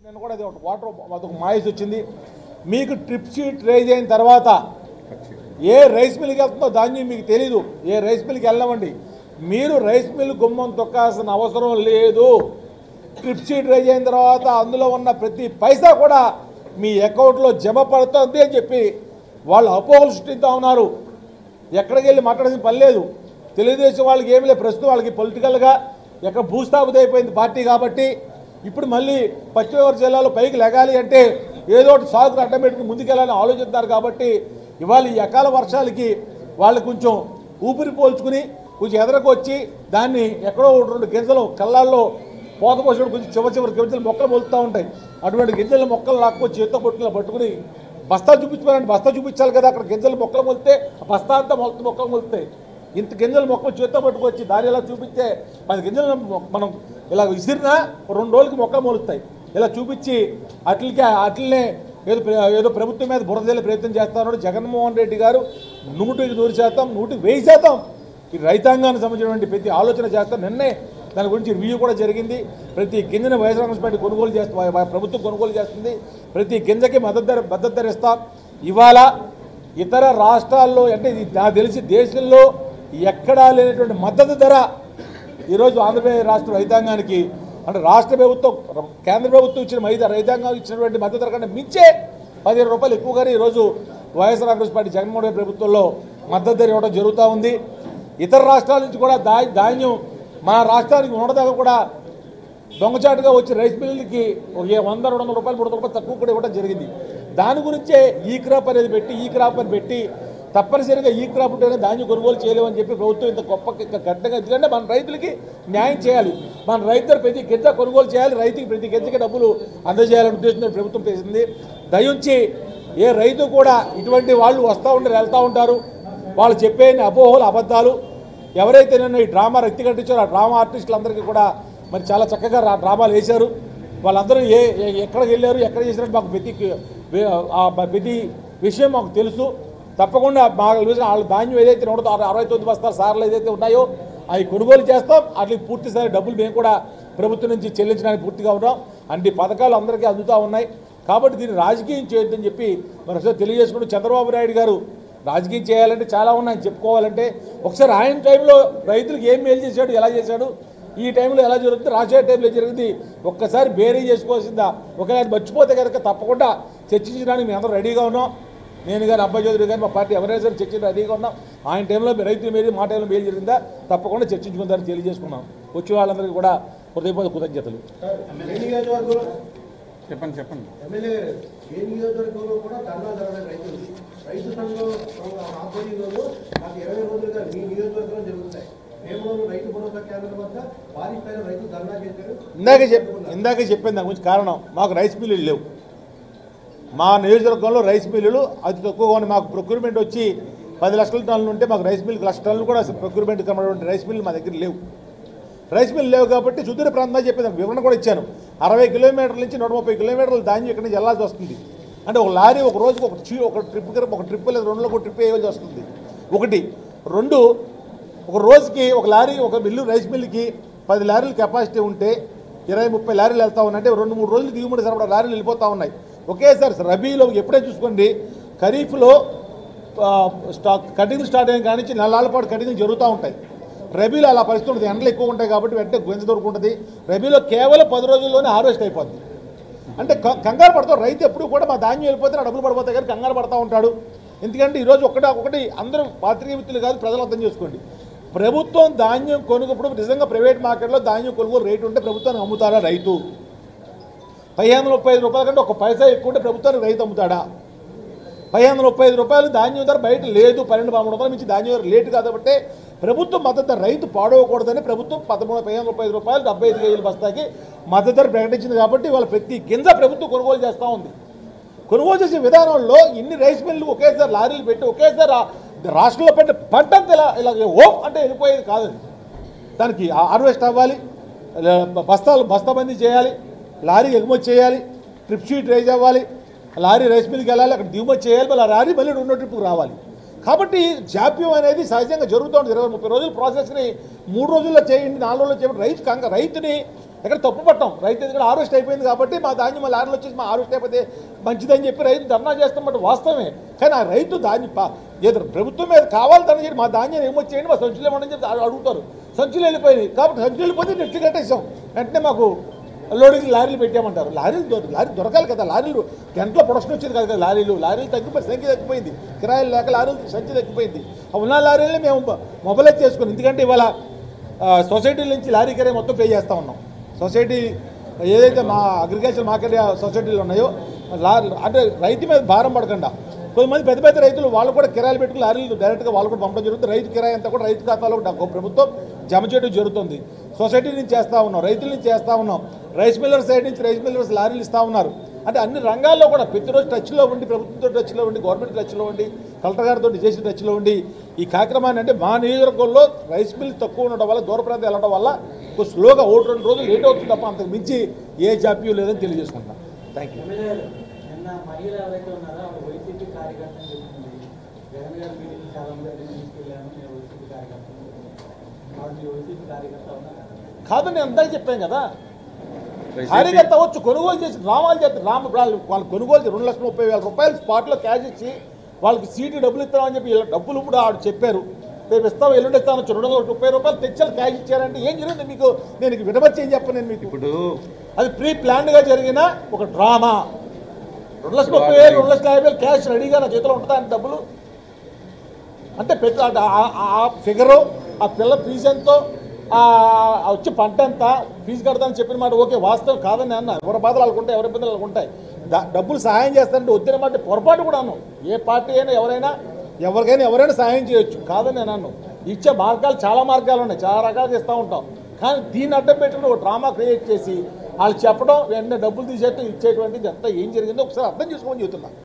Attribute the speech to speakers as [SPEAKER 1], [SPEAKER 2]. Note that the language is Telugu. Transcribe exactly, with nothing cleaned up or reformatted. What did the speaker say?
[SPEAKER 1] నేను కూడా అది ఒక వాటర్ అదొక మాయిస్ వచ్చింది. మీకు ట్రిప్ షీట్ రైజ్ అయిన తర్వాత ఏ రైస్ మిల్కి వెళ్తుందో ధాన్యం మీకు తెలీదు. ఏ రైస్ మిల్కి వెళ్ళమండి, మీరు రైస్ మిల్ గుమ్మం తొక్కాల్సిన అవసరం లేదు. ట్రిప్ షీట్ రైజ్ అయిన తర్వాత అందులో ఉన్న ప్రతి పైసా కూడా మీ అకౌంట్లో జమ పడుతుంది అని చెప్పి వాళ్ళు అపోహలు సృష్టిస్తూ ఉన్నారు. ఎక్కడికి వెళ్ళి మాట్లాడాల్సిన పని లేదు. తెలుగుదేశం వాళ్ళకి ఏమి లేదు, ప్రస్తుతం వాళ్ళకి పొలిటికల్గా ఎక్కడ భూస్థాపిత అయిపోయింది పార్టీ. కాబట్టి ఇప్పుడు మళ్ళీ పశ్చిమ గోదావరి జిల్లాలో పైకి లెగాలి అంటే ఏదో ఒకటి సాగుకు అడ్డం పెట్టుకుని ముందుకెళ్ళాలని ఆలోచిస్తున్నారు. కాబట్టి ఇవాళ ఈ అకాల వర్షాలకి వాళ్ళు కొంచెం ఊపిరి పోల్చుకుని కొంచెం ఎదరకు వచ్చి దాన్ని ఎక్కడో రెండు గింజలు కళ్ళాల్లో పోత పోసినప్పుడు కొంచెం చివరి చివరి గింజలు మొక్కలు మొలుతూ ఉంటాయి. అటువంటి గింజల మొక్కలు లాక్కొచ్చి చేత్తో పట్టుకుని పట్టుకుని బస్తా చూపించుకోవాలంటే బస్తా చూపించాలి కదా. అక్కడ గింజలు మొక్కలు మొలితే బస్తా అంతా మొక్క మొక్కలు మొలుతాయి. ఇంత గింజల మొక్కలు చేత్తో పట్టుకొచ్చి దాని ఇలా చూపిస్తే పది గింజలు మనం ఇలా విసిరినా రెండు రోజులకి మొక్కలు మొలుస్తాయి. ఇలా చూపించి అట్లకి అట్లనే ఏదో ఏదో ప్రభుత్వం మీద బురదలే ప్రయత్నం చేస్తున్నాడు జగన్మోహన్ రెడ్డి గారు. నూటికి నూరు శాతం నూటికి వెయ్యి శాతం ఈ రైతాంగానికి సంబంధించినటువంటి ప్రతి ఆలోచన చేస్తాం. నిన్నే దాని గురించి రివ్యూ కూడా జరిగింది. ప్రతి గింజను వైఎస్ఆర్ కాంగ్రెస్ పార్టీ కొనుగోలు చేస్తా ప్రభుత్వం కొనుగోలు చేస్తుంది. ప్రతి గింజకి మద్దతు ధర మద్దతు ధర ఇస్తాం. ఇవాళ ఇతర రాష్ట్రాల్లో అంటే నాకు తెలిసి దేశంలో ఎక్కడా లేనటువంటి మద్దతు ధర ఈరోజు ఆంధ్రప్రదేశ్ రాష్ట్ర రైతాంగానికి అంటే రాష్ట్ర ప్రభుత్వం కేంద్ర ప్రభుత్వం ఇచ్చిన మైదా రైతాంగానికి ఇచ్చినటువంటి మద్దతు ధర కంటే మించే పదిహేను రూపాయలు ఎక్కువగానే ఈరోజు వైఎస్ఆర్ కాంగ్రెస్ పార్టీ జగన్మోహన్ రెడ్డి ప్రభుత్వంలో మద్దతు ధర ఇవ్వడం జరుగుతూ ఉంది. ఇతర రాష్ట్రాల నుంచి కూడా దా ధాన్యం మన రాష్ట్రానికి ఉండదాకా కూడా దొంగచాటుగా వచ్చి రైస్ మిల్లులకి వంద రెండు వందల రూపాయలు మూడు వందల రూపాయలు తక్కువ కూడా ఇవ్వడం జరిగింది. దాని గురించే ఈ క్రాప్ అనేది పెట్టి ఈ క్రాప్ అని పెట్టి తప్పనిసరిగా ఈ క్రాప్ ఉంటేనే ధాన్యం కొనుగోలు చేయలేమని చెప్పి ప్రభుత్వం ఇంత గొప్ప గడ్డగా, ఎందుకంటే మన రైతులకి న్యాయం చేయాలి, మన రైతులు ప్రతి గింజ కొనుగోలు చేయాలి, రైతుకి ప్రతి గింజకి డబ్బులు అందజేయాలనే ఉద్దేశంతో ప్రభుత్వం చేసింది. దయించి ఏ రైతు కూడా ఇటువంటి వాళ్ళు వస్తూ ఉంటారు వెళ్తూ ఉంటారు, వాళ్ళు చెప్పే అపోహలు అబద్ధాలు ఎవరైతే నేను ఈ డ్రామా రక్తి కట్టించారో ఆ డ్రామా ఆర్టిస్టులందరికీ కూడా మరి చాలా చక్కగా డ్రామాలు వేశారు. వాళ్ళందరూ ఏ ఎక్కడికి వెళ్ళారు ఎక్కడ చేసినట్టు మాకు ప్రతి ప్రతి విషయం మాకు తెలుసు. తప్పకుండా మాకు వాళ్ళ ధాన్యం ఏదైతే నూట అరవై తొమ్మిది బస్తాల సార్లు ఏదైతే ఉన్నాయో అవి కొనుగోలు చేస్తాం. వాటికి పూర్తిస్థాయి డబ్బులు మేము కూడా ప్రభుత్వం నుంచి చెల్లించడానికి పూర్తిగా ఉన్నాం. అన్ని పథకాలు అందరికీ అందుతూ ఉన్నాయి. కాబట్టి దీన్ని రాజకీయం చేయొద్దని చెప్పి మరి ఒకసారి తెలియజేసుకుంటూ చంద్రబాబు నాయుడు గారు రాజకీయం చేయాలంటే చాలా ఉన్నాయి చెప్పుకోవాలంటే. ఒకసారి ఆయన టైంలో రైతులకు ఏం మేలు చేశాడు, ఎలా చేశాడు, ఈ టైంలో ఎలా జరుగుతుంది, రాజకీయ టైంలో జరిగింది ఒక్కసారి బేరీ చేసుకోవాల్సిందా. ఒకవేళ మర్చిపోతే కనుక తప్పకుండా చర్చించడానికి మేము అందరూ రెడీగా ఉన్నాం. నేను కానీ అబ్బాయి చౌదరి కానీ మా పార్టీ ఎవరైనా సరే చర్చించడానికి రెడీగా ఉన్నాం. ఆయన టైంలో రైతుల మీద మా టైంలో మేలు జరిగిందా తప్పకుండా చర్చించుకుందామని తెలియజేసుకున్నాం. వచ్చే వాళ్ళందరికీ కూడా హృదయపూర్వక కృతజ్ఞతలు.
[SPEAKER 2] చెప్పండి చెప్పండి
[SPEAKER 3] ఎమ్మెల్యే ఏ నియోజకవర్గంలో కూడా ధర్నా జరగలేదు. రైతులు రైతు సంఘం ఆధ్వర్యంలో నాకు ఇరవై రోజులుగా మీ నియోజకవర్గంలో జరుగుతాయి. మేము రైతు భరోసా కేంద్రం వద్ద భారీ స్థాయిలో రైతులు ధర్నా చేశారు.
[SPEAKER 1] ఇందాక చెప్ ఇందాక చెప్పింది దాని గురించి కారణం మాకు రైస్ మిల్లులు లేవు. మా నియోజకవర్గంలో రైస్ మిల్లులు అతి తక్కువగా ఉన్నాయి. మాకు ప్రొక్యూర్మెంట్ వచ్చి పది లక్షల టన్నులు ఉంటే మాకు రైస్ మిల్లు లక్ష టన్నులు కూడా ప్రొక్యూర్మెంట్ కనబడేటువంటి రైస్ మిల్లు మా దగ్గర లేవు. రైస్ మిల్లు లేవు కాబట్టి సుదూర ప్రాంతాలు చెప్పేది వివరణ కూడా ఇచ్చాను. అరవై కిలోమీటర్ల నుంచి నూట ముప్పై కిలోమీటర్ల ధాన్యం ఇక్కడి నుంచి వెళ్ళాల్సి వస్తుంది. అంటే ఒక లారీ ఒక రోజుకు ఒక చీ ఒక ట్రిప్ ఒక ట్రిప్ లేదా రెండు ఒక ట్రిప్ వేయాల్సి వస్తుంది. ఒకటి రెండు ఒక రోజుకి ఒక లారీ ఒక మిల్లు రైస్ మిల్లుకి పది లారీలు కెపాసిటీ ఉంటే ఇరవై ముప్పై లారీలు వెళ్తూ ఉన్నాయంటే రెండు మూడు రోజులు దిగుబడి సరిపడా లారీలు వెళ్ళిపోతూ ఉన్నాయి. ఒకేసారి రబీలో ఎప్పుడే చూసుకోండి ఖరీఫ్లో స్టాక్ కటింగ్ స్టార్ట్ అయిన కాడి నుంచి నెలల పాటు కటింగ్ జరుగుతూ ఉంటాయి. రబీలో అలా పరిస్థితి ఉంటుంది, ఎండలు ఎక్కువ ఉంటాయి కాబట్టి వెంటనే గుంజ దొరుకుంటుంది. రబీలో కేవలం పది రోజుల్లోనే హార్వెస్ట్ అయిపోద్ది. అంటే కంగారు పడతాం రైతు ఎప్పుడు కూడా మా ధాన్యం వెళ్ళిపోతే నా డబ్బులు పడిపోతాయి కానీ కంగారు పడుతూ ఉంటాడు. ఎందుకంటే ఈరోజు ఒకటి ఒకటి అందరూ పాత్రికేయ మిత్రులు కాదు ప్రజలు అర్థం చేసుకోండి. ప్రభుత్వం ధాన్యం కొనుగోప్పుడు నిజంగా ప్రైవేట్ మార్కెట్లో ధాన్యం కొనుగోలు రేటు ఉంటే ప్రభుత్వానికి అమ్ముతాడా రైతు? పదిహేను వందల ముప్పై ఐదు రూపాయల కంటే ఒక పైసా ఎక్కువ ఉంటే ప్రభుత్వానికి రైతు అమ్ముతాడా? పదిహేను వందల ముప్పై ఐదు రూపాయలు ధాన్యం ధర బయట లేదు. పన్నెండు పదమూడు వందల నుంచి ధాన్యం ధర లేటు కాబట్టి ప్రభుత్వం మద్దతు ధర రైతు పాడవకూడదని ప్రభుత్వం పదమూడు పదిహేను ముప్పై ఐదు రూపాయలు డెబ్బై ఐదు కేజీల బస్తాకి మద్దతు ధర ప్రకటించింది. కాబట్టి వాళ్ళ ప్రతి గింజ ప్రభుత్వం కొనుగోలు చేస్తూ ఉంది. కొనుగోలు చేసే విధానంలో ఇన్ని రైస్ మిల్లు ఒకేసారి లారీలు పెట్టి ఒకేసారి రాష్ట్రంలో పెట్టే పంట అంతా ఇలా ఇలా ఓ అంటే వెళ్ళిపోయేది కాదు. దానికి హార్వెస్ట్ అవ్వాలి, బస్తాలు బస్తాబందీ చేయాలి, లారీ ఎగుమతి చేయాలి, ట్రిప్ షీట్ రైజ్ అవ్వాలి, లారీ రైస్ మిల్కి వెళ్ళాలి, అక్కడ దిగుమతి చేయాలి, మళ్ళీ లారీ మళ్ళీ రెండో ట్రిప్కి రావాలి. కాబట్టి జాప్యం అనేది సహజంగా జరుగుతూ ఉంటుంది. ఇరవై ముప్పై రోజుల ప్రాసెస్ని మూడు రోజుల్లో చేయండి, నాలుగు రోజుల్లో చేయండి. రైతు కంగ రైతుని ఎక్కడ తప్పు పట్టాం. రైతు ఎందుకంటే హార్వెస్ట్ అయిపోయింది కాబట్టి మా ధాన్యం మా లారీలో వచ్చేసి మా హార్వెస్ట్ అయిపోతే మంచిదని చెప్పి రైతు ధర్నా చేస్తామంటే వాస్తవమే. కానీ ఆ రైతు ధాన్యం పా- ఏదో ప్రభుత్వం మీద కావాలి ధర్నా చేయండి, మా ధాన్యం ఏమొచ్చేయండి, మా సంచులు ఏమని చెప్పి అడు- అడుగుతారు. సంచులు వెళ్ళిపోయినాయి కాబట్టి సంచులు వెళ్ళిపోతే నెట్లు కట్టేసాం. వెంటనే మాకు లోడింగ్ లారీలు పెట్టామంటారు. లారీలు దొర- లారీ దొరకాలి కదా. లారీలు గంటలో ప్రొడక్షన్ వచ్చేది కాదు కదా. లారీలు లారీలు తగ్గిపోయి సంఖ్య తగ్గిపోయింది. కిరాయిలు లేక లారీలు సంఖ్య తగ్గిపోయింది. ఆ ఉన్న లారీలని మేము మొబైలైజ్ చేసుకుని, ఎందుకంటే ఇవాళ ఆ, సొసైటీల నుంచి లారీ కిరాయి మొత్తం పే చేస్తూ ఉన్నాం. సొసైటీ ఏదైతే మా అగ్రికల్చర్ మార్కెట్ సొసైటీలు ఉన్నాయో లా అంటే రైతు మీద భారం పడకుండా కొంతమంది పెద్ద పెద్ద రైతులు వాళ్ళు కూడా కిరాయిలు పెట్టుకుని లారీలు డైరెక్ట్గా వాళ్ళు కూడా పంపడం జరుగుతుంది. రైతు కిరాయి అంతా కూడా రైతు ఖాతాలో డబ్బు ప్రభుత్వం జమ చేయడం జరుగుతుంది. సొసైటీ నుంచి చేస్తూ ఉన్నాం, రైతుల నుంచి చేస్తూ ఉన్నాం, రైస్ మిల్లర్ సైడ్ నుంచి రైస్ మిల్లర్స్ లారీలు ఇస్తూ ఉన్నారు. అంటే అన్ని రంగాల్లో కూడా ప్రతిరోజు టచ్లో ఉండి, ప్రభుత్వంతో టచ్లో ఉండి, గవర్నమెంట్ టచ్లో ఉండి, కలెక్టర్ గారితో చేసిన టచ్లో ఉండి ఈ కార్యక్రమాన్ని అంటే మా నియోజకవర్గంలో రైస్ మిల్ తక్కువ ఉండడం వల్ల, దూర ప్రాంతం వెళ్ళడం వల్ల కొంచెం స్లోగా ఒకటి రెండు రోజులు లేట్ అవుతుంది తప్ప అంతకు మించి ఏ జాప్యం లేదని తెలియజేసుకుంటున్నాను. Thank you.
[SPEAKER 2] నిన్న మహిళ ఎవరైతే ఉన్నారో ఆవిడ వైసీపీ కార్యకర్త అని చెప్తుంది. జగన్ గారి మీటింగ్ చాలా మంది దగ్గర తీసుకెళ్ళాను, నేను వైసీపీ కార్యకర్త. ఆవిడ వైసీపీ కార్యకర్త ఉన్నారు
[SPEAKER 1] కాదు, నేను అంతా చెప్పాను కదా. కార్యకర్త అవ్వచ్చు, కొనుగోలు చేసి రామాలు చేస్తారు. రామ వాళ్ళు వాళ్ళు కొనుగోలు చేసి రెండు లక్షల ముప్పై వేల రూపాయలు స్పాట్లో క్యాష్ ఇచ్చి వాళ్ళకి సీటు డబ్బులు ఇస్తామని చెప్పి ఇలా డబ్బులు ఇప్పుడు ఆవిడ చెప్పారు. రేపు ఇస్తాం, ఎల్లుండి ఇస్తాను వచ్చి రెండు వందల ముప్పై రూపాయలు తెచ్చారు, క్యాష్ ఇచ్చారంటే ఏం జరిగింది మీకు? నేను విడమర్చి ఏం చెప్పను నేను మీకు. ఇప్పుడు అది ప్రీ ప్లాన్డ్గా జరిగిన ఒక డ్రామా. రెండు లక్షల ముప్పై వేలు రెండు లక్షల యాభై వేలు క్యాష్ రెడీగా నా చేతిలో ఉంటుందా అంటే డబ్బులు అంటే పెట్టు ఆ ఫిగరు, ఆ పిల్ల ఫీజు ఎంతో, వచ్చి పంట ఎంత, ఫీజు కడతానని చెప్పిన మాట ఓకే, వాస్తవం కాదని అన్న. ఎవరి బాధలు వాళ్ళకుంటాయి, ఎవరి ఇబ్బందులు వాళ్ళకుంటాయి. డబ్బులు సహాయం చేస్తానంటే వద్దిన మాట పొరపాటు కూడా అన్నాను. ఏ పార్టీ అయినా ఎవరైనా ఎవరికైనా ఎవరైనా సహాయం చేయొచ్చు, కాదని నేను అన్నాను. ఇచ్చే మార్గాలు చాలా మార్గాలు ఉన్నాయి, చాలా రకాలు ఇస్తూ ఉంటాం. కానీ దీన్ని అడ్డం పెట్టుకుని ఒక డ్రామా క్రియేట్ చేసి వాళ్ళు చెప్పడం, వెంటనే డబ్బులు తీసేట్టు ఇచ్చేటువంటిది అంతా ఏం జరిగిందో ఒకసారి అర్థం చేసుకోమని చెబుతున్నా.